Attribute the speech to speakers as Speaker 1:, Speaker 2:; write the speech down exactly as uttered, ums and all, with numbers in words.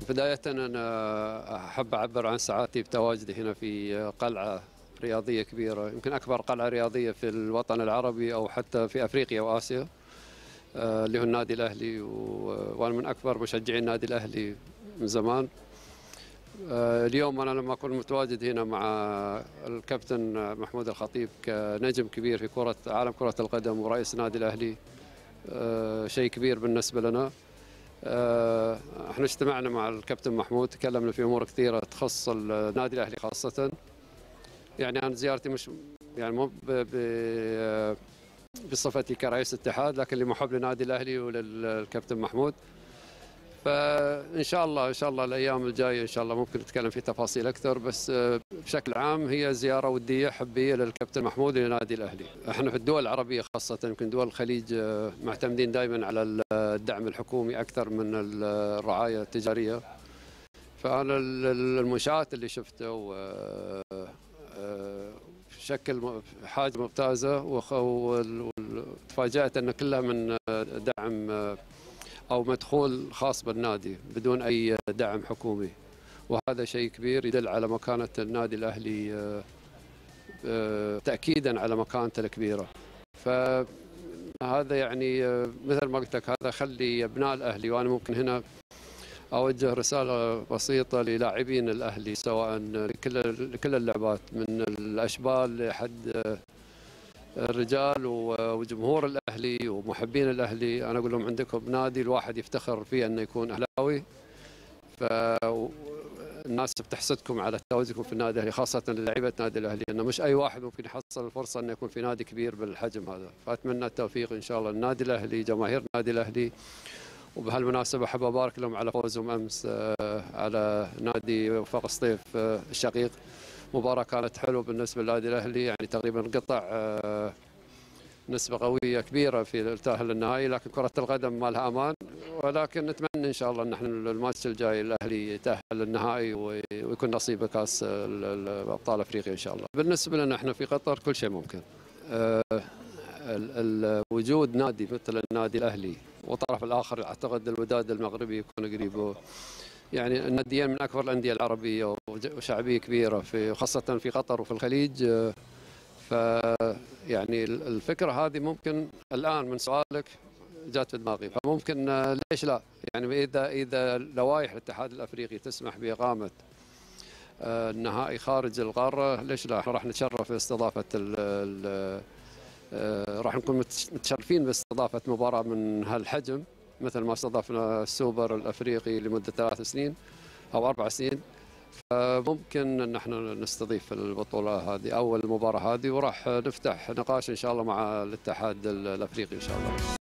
Speaker 1: بداية أنا أحب أعبر عن سعادتي بتواجدي هنا في قلعة رياضية كبيرة، يمكن أكبر قلعة رياضية في الوطن العربي أو حتى في أفريقيا وآسيا، اللي هو النادي الأهلي، وأنا من أكبر مشجعي النادي الأهلي من زمان. اليوم أنا لما أكون متواجد هنا مع الكابتن محمود الخطيب كنجم كبير في كرة عالم كرة القدم ورئيس النادي الأهلي، شيء كبير بالنسبة لنا. احنا اجتمعنا مع الكابتن محمود، تكلمنا في امور كثيره تخص النادي الاهلي خاصه. يعني انا زيارتي مش يعني مو بصفتي كرئيس اتحاد، لكن لمحب للنادي الاهلي وللكابتن محمود. فان شاء الله ان شاء الله الايام الجايه ان شاء الله ممكن نتكلم في تفاصيل اكثر، بس بشكل عام هي زياره وديه حبيه للكابتن محمود للنادي الاهلي. احنا في الدول العربيه خاصه، يمكن دول الخليج معتمدين دائما على الدعم الحكومي اكثر من الرعايه التجاريه. فانا المنشات اللي شفته شكل حاجه ممتازه، وتفاجات ان كلها من دعم أو مدخول خاص بالنادي بدون أي دعم حكومي، وهذا شيء كبير يدل على مكانة النادي الأهلي، تأكيدا على مكانته الكبيرة. فهذا يعني مثل ما قلت لك، هذا خلي أبناء الأهلي، وأنا ممكن هنا أوجه رسالة بسيطة للاعبين الأهلي، سواء لكل لكل اللعبات من الأشبال لحد الرجال وجمهور الأهلي ومحبين الأهلي. أنا أقول لهم عندكم نادي الواحد يفتخر فيه أنه يكون أهلاوي، فالناس بتحسدكم على تواجدكم في النادي الأهلي، خاصة للاعيبة النادي الأهلي، أنه مش أي واحد ممكن يحصل الفرصة أنه يكون في نادي كبير بالحجم هذا. فأتمنى التوفيق إن شاء الله للنادي الأهلي، جماهير النادي الأهلي. وبهالمناسبة أحب أبارك لهم على فوزهم أمس على نادي وفاق سطيف الشقيق. مباراة كانت حلوة بالنسبة للنادي الأهلي، يعني تقريبا قطع نسبة قوية كبيرة في التأهل للنهائي، لكن كرة القدم ما لها أمان. ولكن نتمنى إن شاء الله أن احنا الماتش الجاي الأهلي يتأهل للنهائي ويكون نصيبه كأس أبطال أفريقيا إن شاء الله. بالنسبة لنا احنا في قطر كل شيء ممكن. وجود نادي مثل النادي الأهلي والطرف الآخر أعتقد الوداد المغربي يكون قريب، يعني الناديين من أكبر الأندية العربية وشعبية كبيرة في خاصة في قطر وفي الخليج. ف يعني الفكرة هذه ممكن الآن من سؤالك جات في دماغي، فممكن ليش لا؟ يعني إذا إذا لوائح الاتحاد الأفريقي تسمح بإقامة النهائي خارج القارة، ليش لا؟ راح نتشرف باستضافة ال راح نكون متشرفين باستضافة مباراة من هالحجم، مثل ما استضفنا السوبر الأفريقي لمدة ثلاث سنين أو أربع سنين. فممكن ان احنا نستضيف البطوله هذه او المباراه هذه، وراح نفتح نقاش ان شاء الله مع الاتحاد الافريقي ان شاء الله.